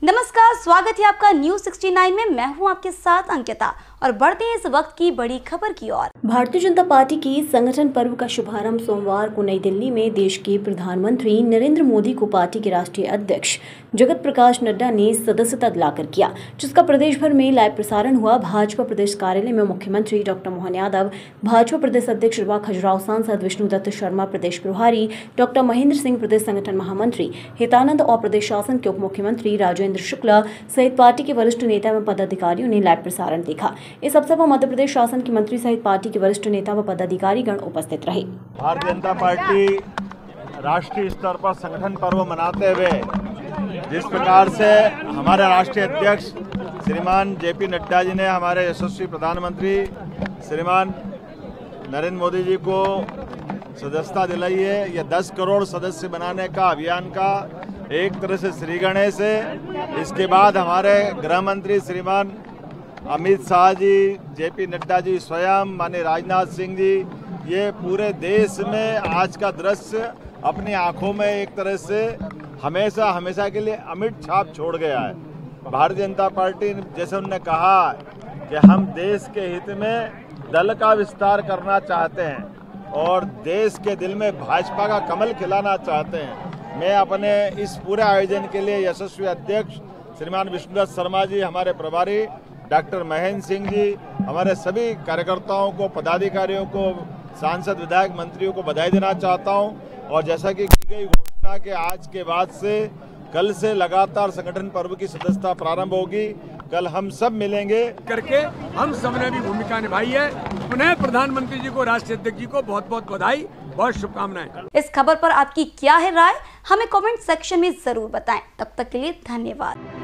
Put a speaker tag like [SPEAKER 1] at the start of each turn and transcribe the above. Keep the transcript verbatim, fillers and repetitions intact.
[SPEAKER 1] नमस्कार, स्वागत है आपका न्यूज सिक्सटी नाइन में। मैं हूं आपके साथ अंकिता और बढ़ते हैं इस वक्त की बड़ी खबर की ओर। भारतीय जनता पार्टी की संगठन पर्व का शुभारंभ सोमवार को नई दिल्ली में देश के प्रधानमंत्री नरेंद्र मोदी को पार्टी के राष्ट्रीय अध्यक्ष जगत प्रकाश नड्डा ने सदस्यता दिलाकर किया, जिसका प्रदेश भर में लाइव प्रसारण हुआ। भाजपा प्रदेश कार्यालय में मुख्यमंत्री डॉक्टर मोहन यादव, भाजपा प्रदेश अध्यक्ष रीवा खजुराहो, सांसद विष्णुदत्त शर्मा, प्रदेश प्रभारी डॉक्टर महेंद्र सिंह, प्रदेश संगठन महामंत्री हितानंद और प्रदेश शासन के उप मुख्यमंत्री राजेंद्र शुक्ला सहित पार्टी के वरिष्ठ नेता व पदाधिकारियों ने लाइव प्रसारण देखा। इस अवसर पर मध्य प्रदेश शासन के मंत्री सहित पार्टी के वरिष्ठ नेता व पदाधिकारीगण उपस्थित रहे।
[SPEAKER 2] भारतीय जनता पार्टी राष्ट्रीय स्तर पर संगठन पर्व मनाते हुए जिस प्रकार से हमारे राष्ट्रीय अध्यक्ष श्रीमान जेपी नड्डा जी ने हमारे यशस्वी प्रधानमंत्री श्रीमान नरेंद्र मोदी जी को सदस्यता दिलाई है, यह दस करोड़ सदस्य बनाने का अभियान का एक तरह से श्री गणेश है। इसके बाद हमारे गृह मंत्री श्रीमान अमित शाह जी, जेपी नड्डा जी स्वयं, माननीय राजनाथ सिंह जी, ये पूरे देश में आज का दृश्य अपनी आंखों में एक तरह से हमेशा हमेशा के लिए अमिट छाप छोड़ गया है। भारतीय जनता पार्टी जैसे उन्होंने कहा कि हम देश के हित में दल का विस्तार करना चाहते हैं और देश के दिल में भाजपा का कमल खिलाना चाहते हैं। मैं अपने इस पूरे आयोजन के लिए यशस्वी अध्यक्ष श्रीमान विष्णुदत्त शर्मा जी, हमारे प्रभारी डॉक्टर महेंद्र सिंह जी, हमारे सभी कार्यकर्ताओं को, पदाधिकारियों को, सांसद विधायक मंत्रियों को बधाई देना चाहता हूं। और जैसा कि की गई घोषणा के आज के बाद से कल से लगातार संगठन पर्व की सदस्यता प्रारंभ होगी। कल हम सब मिलेंगे
[SPEAKER 3] करके हम सबने भी भूमिका निभाई है। पुनः प्रधानमंत्री जी को, राष्ट्रीय अध्यक्ष जी को बहुत बहुत बधाई, बहुत शुभकामनाएं।
[SPEAKER 1] इस खबर पर आपकी क्या है राय, हमें कमेंट सेक्शन में जरूर बताएं। तब तक के लिए धन्यवाद।